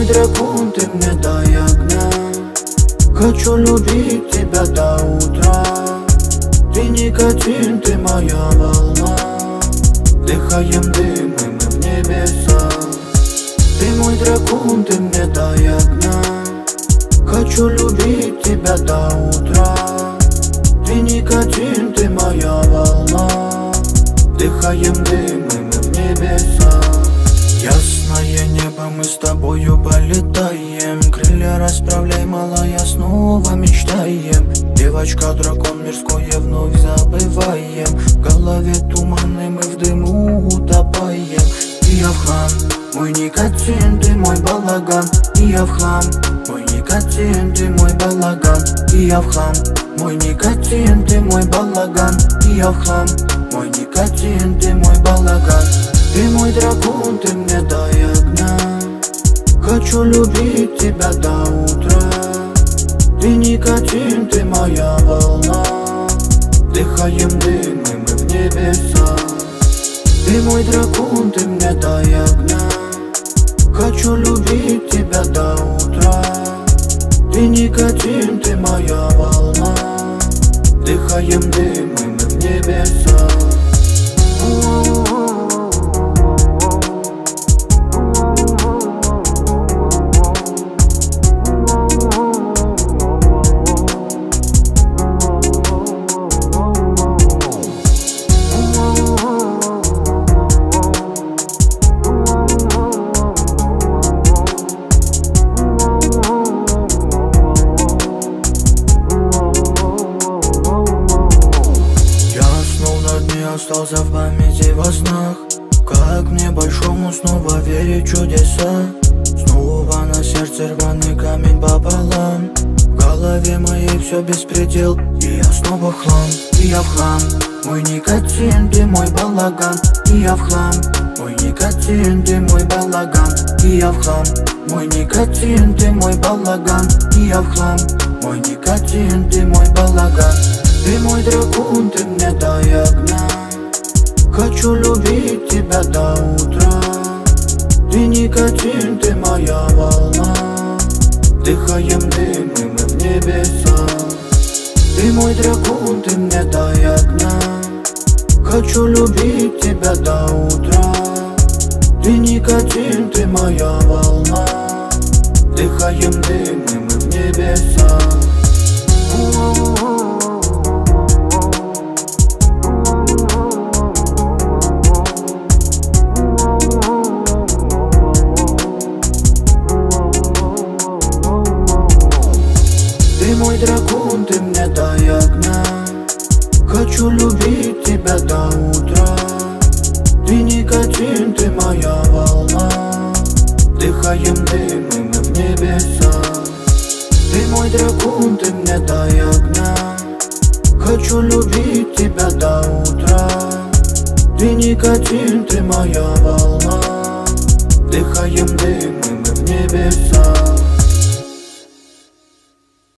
дракон, ты мне дай огня. Хочу любить тебя до утра. Ты никотин, ты моя волна. Дыхаем дым, и мы в небеса. Ты мой дракон, ты мне дай огня. Хочу любить тебя до утра. Ты никотин, ты моя волна. Дыхаем дым, и мы в небеса. Ясное небо, мы с тобою полетаем. Крылья расправляй, малая, снова мечтаем. Девочка-дракон, мирское вновь забываем. В голове туманы, мы в дыму утопаем. И я в хлам, мой никотин, ты мой балаган. И я в хлам, мой никотин, ты мой балаган. И я в хлам, мой никотин, ты мой балаган. И я в хлам, мой никотин, ты мой балаган. Ты мой дракон, ты мне дай огня. Хочу любить тебя до утра. Ты никотин, ты моя волна. Дыхаем дым, и мы в небеса. Ты мой дракон, ты мне дай огня. Хочу любить тебя до утра. Ты никотин, ты моя волна. Дыхаем дым, и мы в небеса. Остался в памяти во снах. Как мне большому снова верить в чудеса. Снова на сердце рваный камень пополам. В голове моей все беспредел, и я снова в хлам. И я в хлам, мой никотин, ты мой балаган. И я в хлам, мой никотин, ты мой балаган. И я в хлам, мой никотин, ты мой балаган. И я в хлам, мой никотин, ты мой балаган. Ты мой дракон, ты мне дай огня. Хочу любить тебя до утра. Ты никотин, ты моя волна. Дыхаем дым, и мы в небеса. Ты мой дракон, ты мне дай огня. Хочу любить тебя до утра. Ты никотин, ты моя волна. Дыхаем дым, и мы в небеса. Ты мой дракон, ты мне дай огня. Хочу любить тебя до утра. Ты никотин, ты моя волна. Дыхаем дым, и мы в небеса. Ты мой дракон, ты мне дай огня. Хочу любить тебя до утра. Ты никотин, ты моя волна. Дыхаем дым, и мы в небеса.